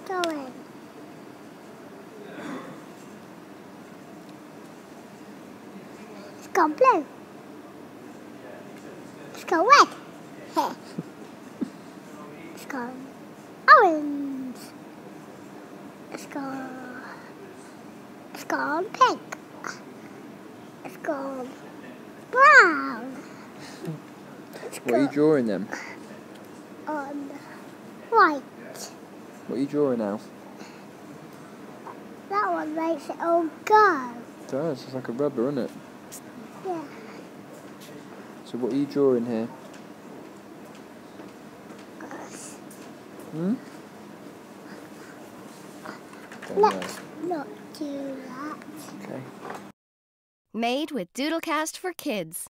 Going. It's gone blue. It's gone red. It's gone orange. It's gone pink. It's gone brown. What are you drawing then? On white. What are you drawing now? That one makes it all go. It does, it's like a rubber, isn't it? Yeah. So what are you drawing here? Hmm? Let's not do that. Okay. Made with Doodlecast for Kids.